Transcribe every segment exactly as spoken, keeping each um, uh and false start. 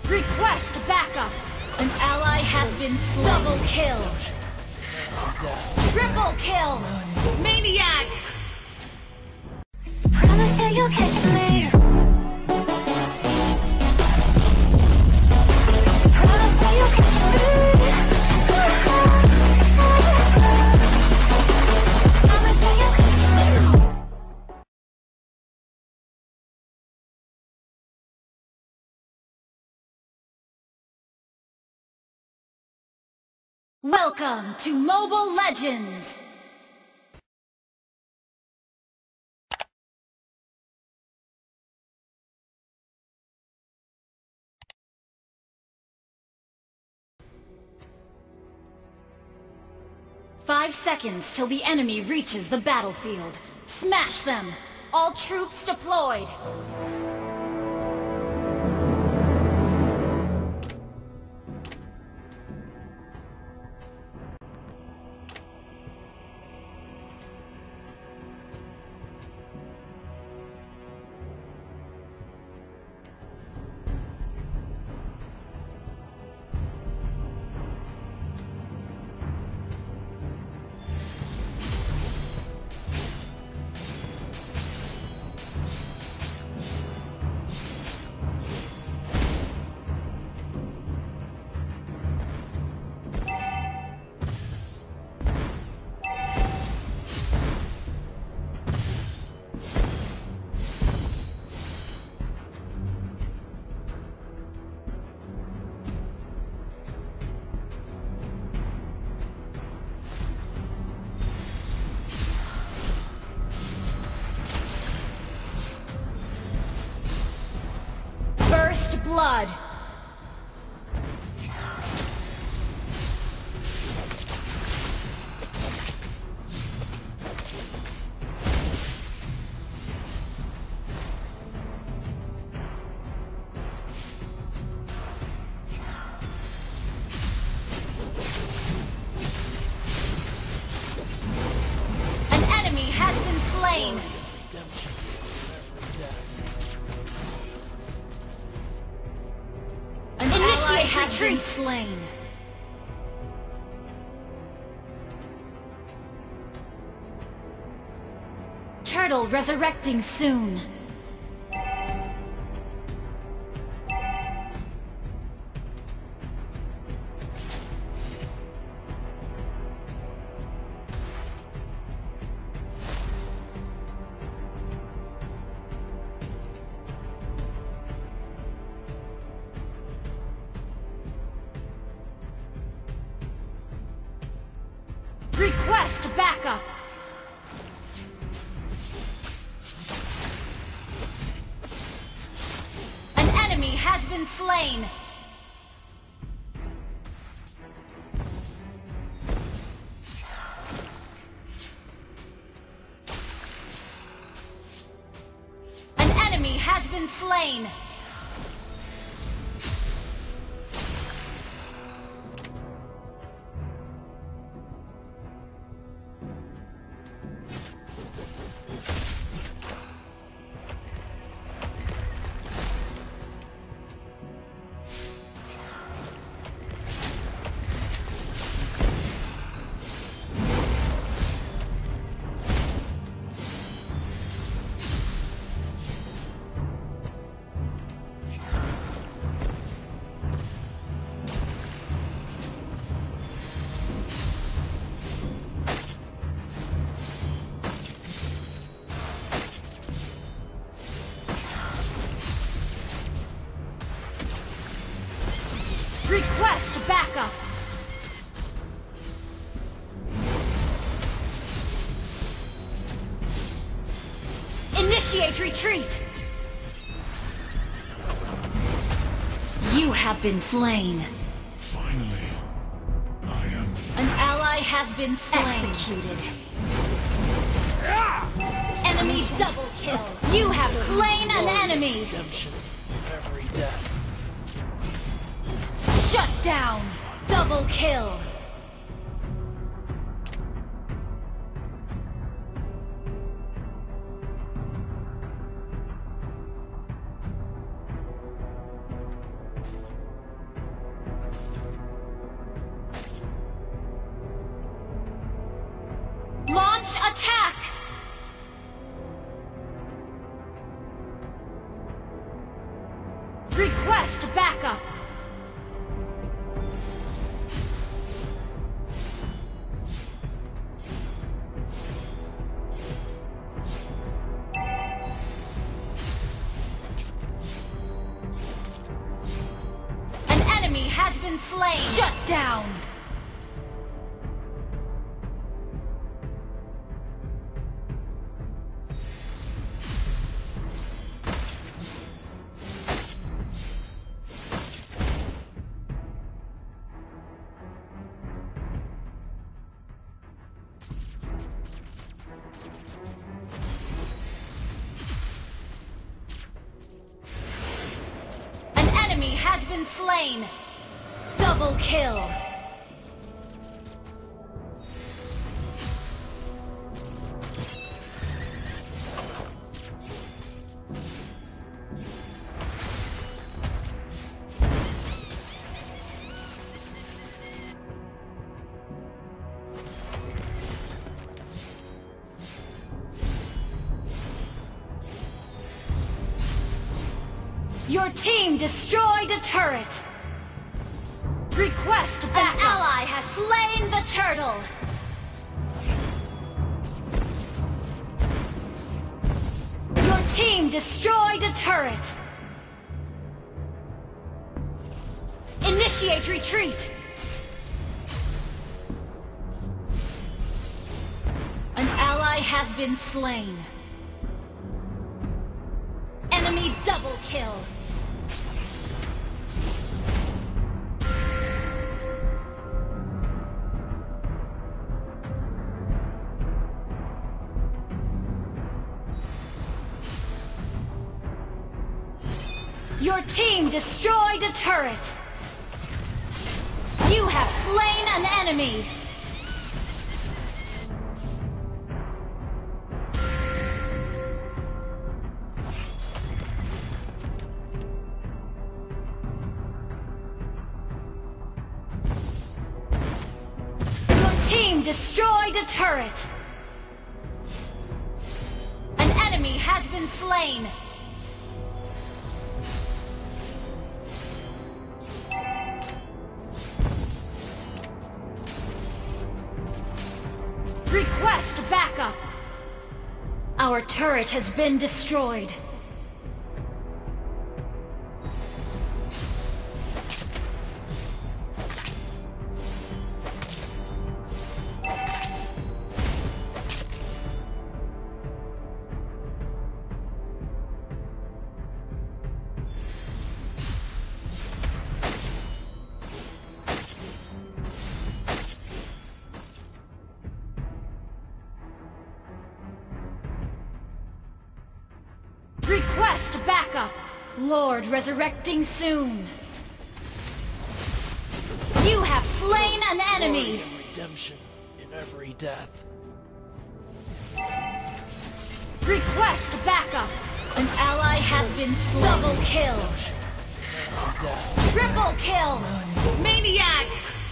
Request backup! An ally has been slain. Double kill! Triple kill! Maniac! Promise that you'll catch me. Promise that you'll catch me. Promise that you'll catch me. Welcome to Mobile Legends! Five seconds till the enemy reaches the battlefield. Smash them! All troops deployed! First blood! An enemy has been slain! Initiate has been slain. Turtle resurrecting soon. Request backup! An enemy has been slain! An enemy has been slain! Request backup! Initiate retreat! You have been slain. Finally, I am... An ally has been slain. Executed. Enemy double kill. You have slain an enemy. Redemption. Every death. Shut down. Double kill. Request backup! An enemy has been slain! Shut down! Enemy has been slain! Double kill! Your team destroyed a turret! Request backup! An ally has slain the turtle! Your team destroyed a turret! Initiate retreat! An ally has been slain. Enemy double kill! Your team destroyed a turret! You have slain an enemy! Your team destroyed a turret! An enemy has been slain! Request backup! Our turret has been destroyed. Request backup! Lord resurrecting soon! You have slain an enemy! Glory and redemption in every death. Request backup! An ally has been slain. Double kill! Every death. Triple kill! Maniac!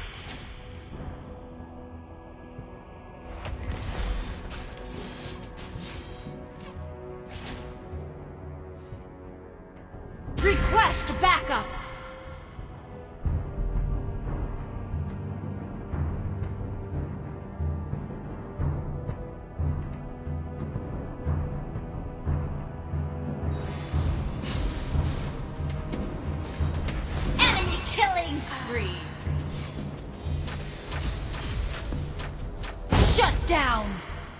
Request backup! Enemy killing spree! Shut down!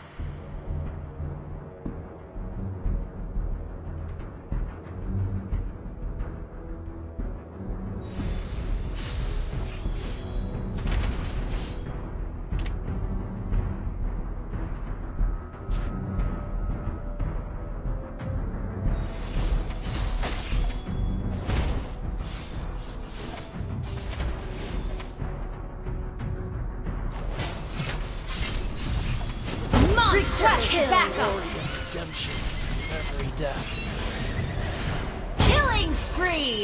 Request backup! Glory and redemption in every death. Killing spree!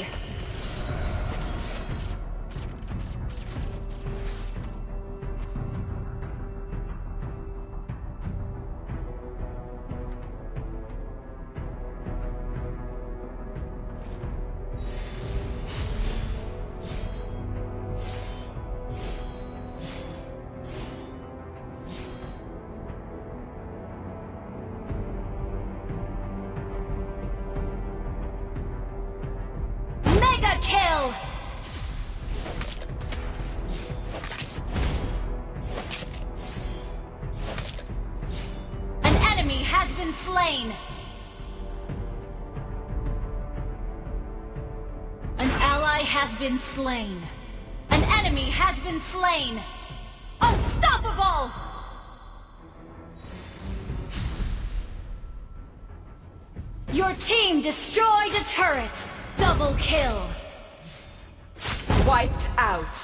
Mega kill! An enemy has been slain! An ally has been slain. An enemy has been slain! Unstoppable! Your team destroyed a turret! Double kill! Wiped out.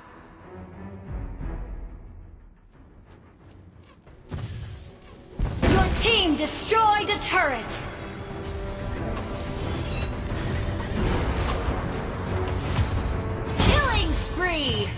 Your team destroyed a turret! Killing spree!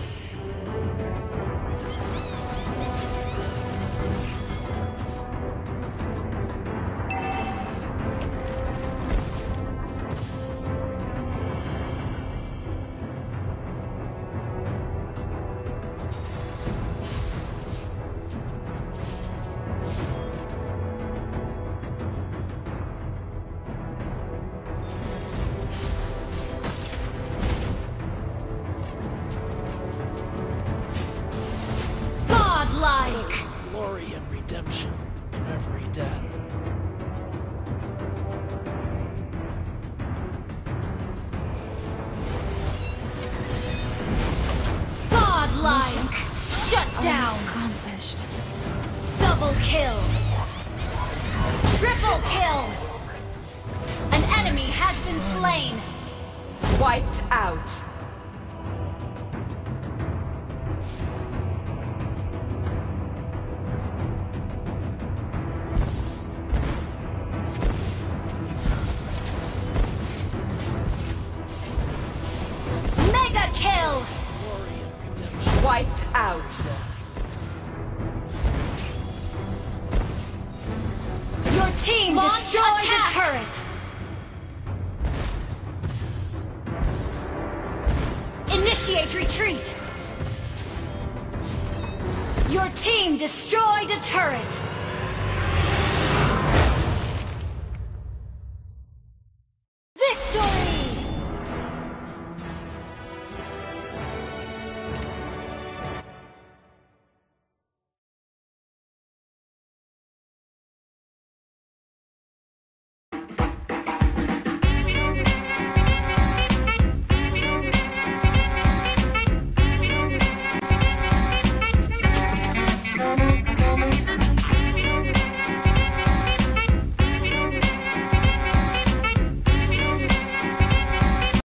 Godlike! Glory and redemption in every death. Godlike! Shut down! Accomplished. Double kill! Triple kill! An enemy has been slain! Wiped out. Mega kill! Glory and redemption Wiped out. death. Your team Launch destroyed attack! a turret! Initiate retreat! Your team destroyed a turret!